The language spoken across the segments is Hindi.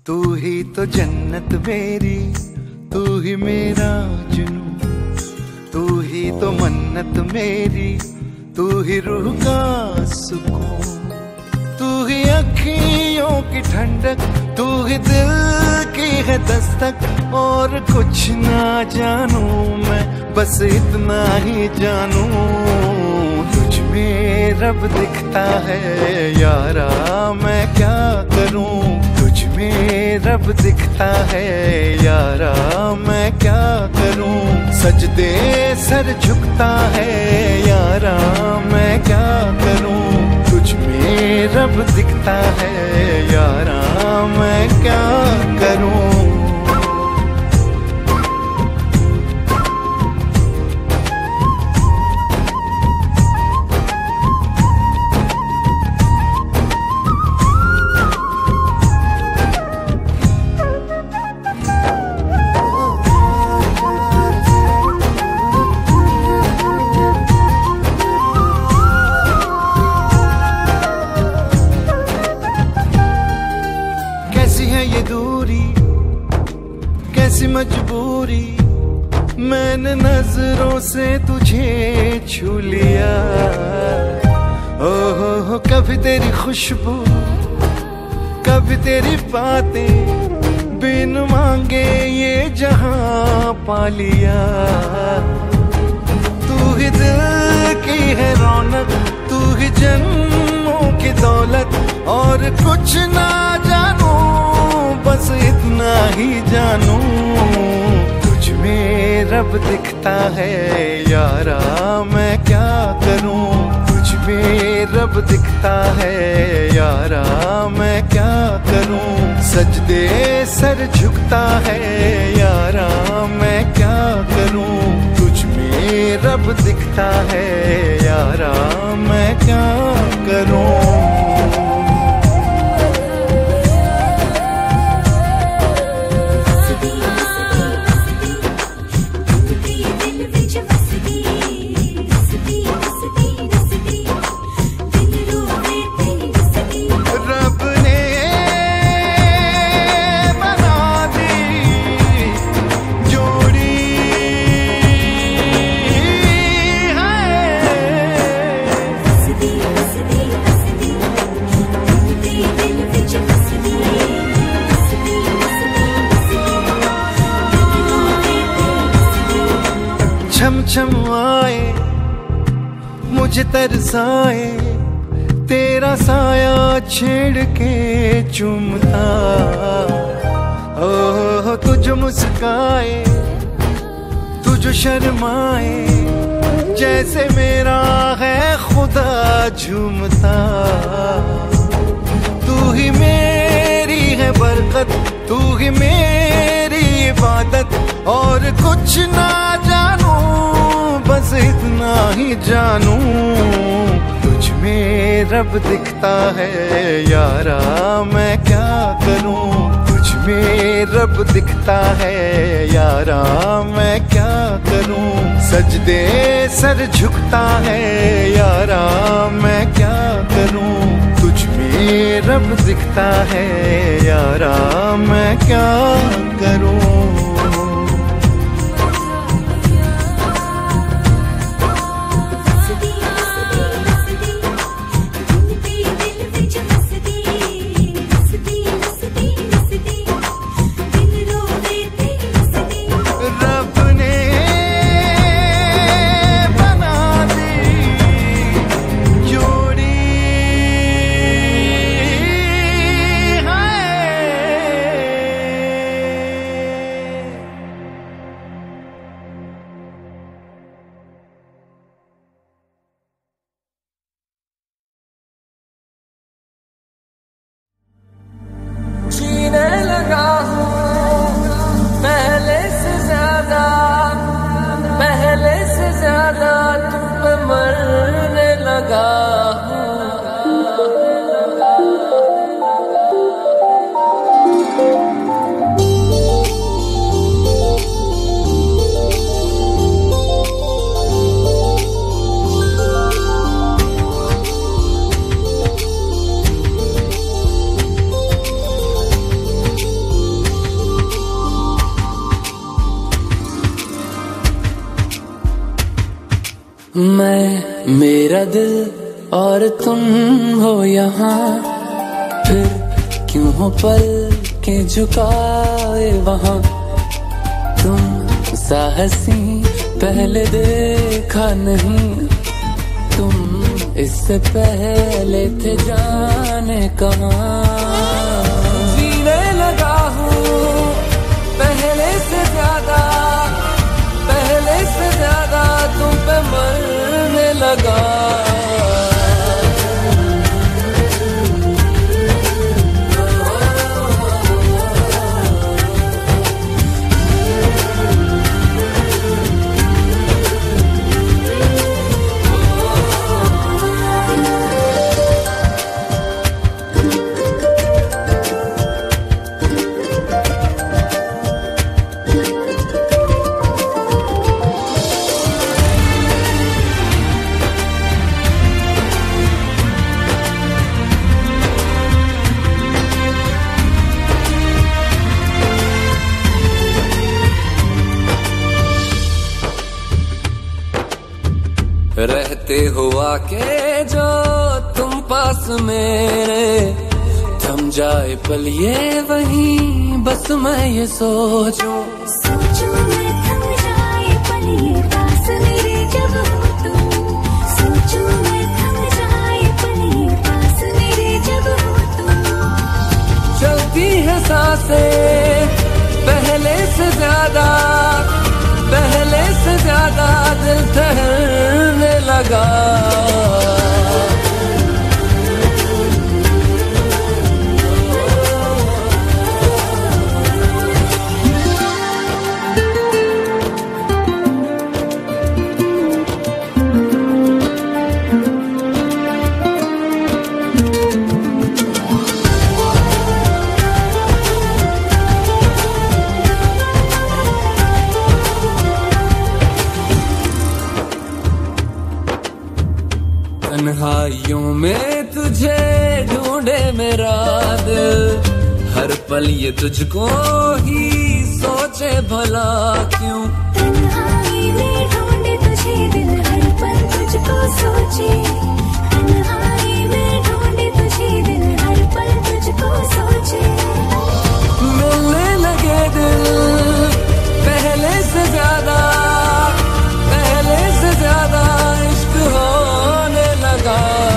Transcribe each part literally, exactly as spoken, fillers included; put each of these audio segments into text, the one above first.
तू ही तो जन्नत मेरी, तू ही मेरा जुनून, तू ही तो मन्नत मेरी, तू ही रूह का सुकून, तू ही अखियों की ठंडक, तू ही दिल की है दस्तक। और कुछ ना जानू मैं, बस इतना ही जानू, तुझ में रब दिखता है यारा, मैं क्या करूं। तुझ में रब दिखता है यारा, मैं क्या करूं। सजदे सर झुकता है यारा, मैं क्या करूं। तुझ में रब दिखता है यारा, मैं क्या करूं। ये दूरी कैसी मजबूरी, मैंने नजरों से तुझे छू लिया। ओहो हो, कभी तेरी खुशबू, कभी तेरी बातें, बिन मांगे ये जहां पा लिया। तू ही दिल की है रौनक, तू ही जन्मों की दौलत। और कुछ ना जानू, बस इतना ही जानू, तुझ में रब दिखता है यारा, मैं क्या करूं। तुझ में रब दिखता है यारा, मैं क्या करूं। सजदे सर झुकता है यारा, मैं क्या करूं। तुझ में रब दिखता है यारा, मैं क्या करूं। छम छम आए मुझे तरसाए, तेरा साया छेड़ के चूमता। ओह तुझ मुस्काए, तुझ शर्माए, जैसे मेरा है खुदा झूमता। तू ही मेरी है बरकत, तू ही मेरी इबादत। और कुछ ना जानू, बस इतना ही जानू, तुझ में रब दिखता है यारा, मैं क्या करूं। तुझ में रब दिखता है यारा, मैं क्या करूं। सजदे सर झुकता है यारा, मैं क्या करूं। तुझ में रब दिखता है यारा, मैं क्या करूं। मैं मेरा दिल और तुम हो यहाँ, फिर क्यों हो पल के झुकाए वहाँ। तुम साहसी पहले देखा नहीं, तुम इससे पहले थे जाने कहाँ। जीने लगा हूँ पहले से ज्यादा, पहले से ज्यादा तुम पे मरने लगा। रहते हुआ के जो तुम पास मेरे, थम जाए पल ये वहीं बस मैं ये सोचूं। सोचूं मैं थम जाए पल ये पास मेरे जब हो तुम। सोचूं मैं थम जाए पल ये पास मेरे जब हो तुम। चलती है सांसें पहले से ज्यादा, पहले से ज्यादा दिल ठहरने लगा। तन्हाइयों में तुझे ढूंढे मेरा दिल, हर पल ये तुझको ही सोचे भला क्यों। तन्हाई में ढूंढे तुझे दिल, हर पल तुझको सोचे। तन्हाई में ढूंढे तुझे दिल, हर पल तुझको सोचे। मिलने लगे दिल पहले से ज्यादा, पहले से ज्यादा इश्क होने लगा।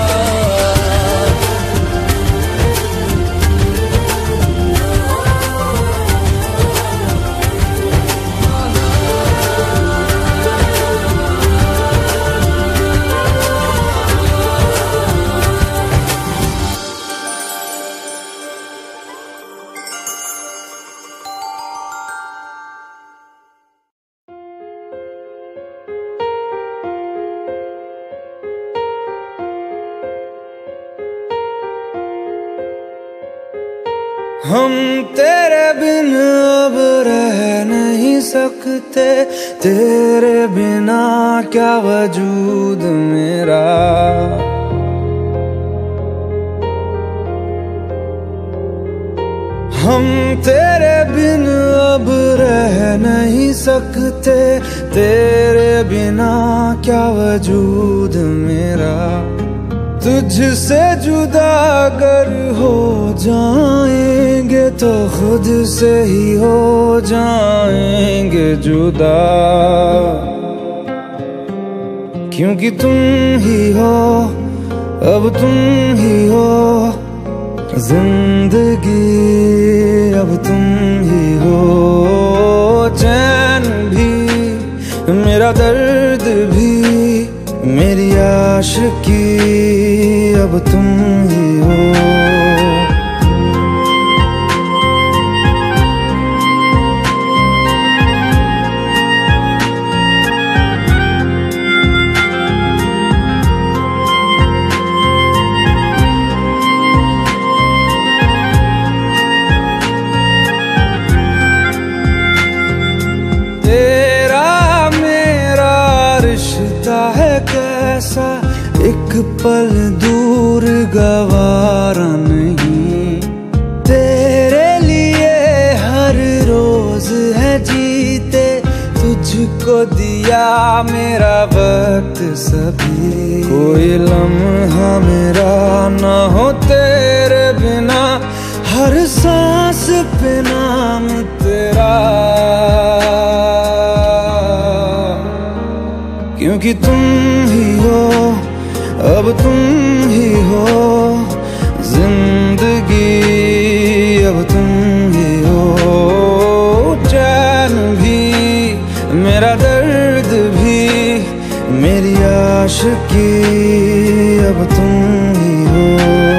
हम तेरे बिन अब रह नहीं सकते, तेरे बिना क्या वजूद मेरा। हम तेरे बिन अब रह नहीं सकते, तेरे बिना क्या वजूद मेरा। तुझसे जुदा अगर हो जाएंगे तो खुद से ही हो जाएंगे जुदा। क्योंकि तुम ही हो, अब तुम ही हो जिंदगी, अब तुम ही हो। चैन भी मेरा दर्द भी मेरी आशिकी, अब तुम ही हो। तेरा मेरा रिश्ता है कैसा, एक पल दूर गवारा नहीं। तेरे लिए हर रोज है जीते, तुझको दिया मेरा वक्त सब हर सांस पे नाम तेरा, क्योंकि तुम ही हो, अब तुम ही हो जिंदगी, अब तुम ही हो चैन भी, मेरा दर्द भी, मेरी आशिकी, अब तुम ही हो।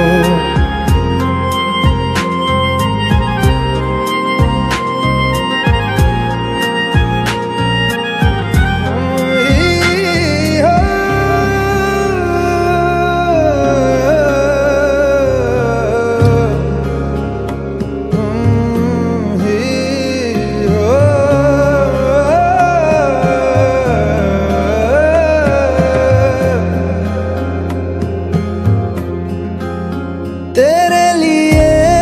तेरे लिए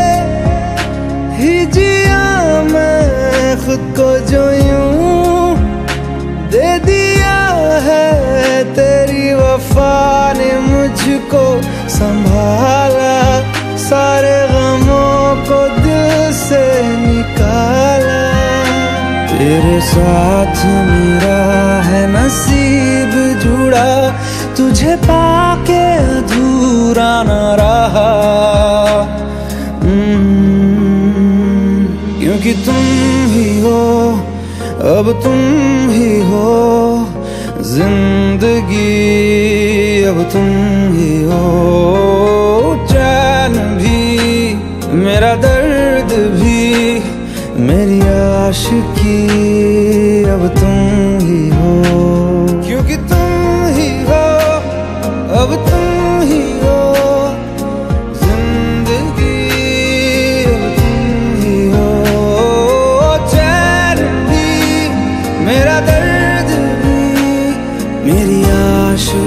ही जिया मैं खुद को जो यूं दे दिया है, तेरी वफा ने मुझको संभाला, सारे गमों को दिल से निकाला। तेरे साथ मेरा है नसीब जुड़ा, तुझे पाके अधूरा न रहा, क्योंकि तुम ही हो, अब तुम ही हो जिंदगी, अब तुम ही हो चैन भी, मेरा दर्द भी, मेरी आशिकी, अब तुम ही हो, क्योंकि तुम ही हो, अब तुम ही हो जिंदगी, अब तुम ही हो चैन भी, मेरा दर्द भी, मेरी आशिकी।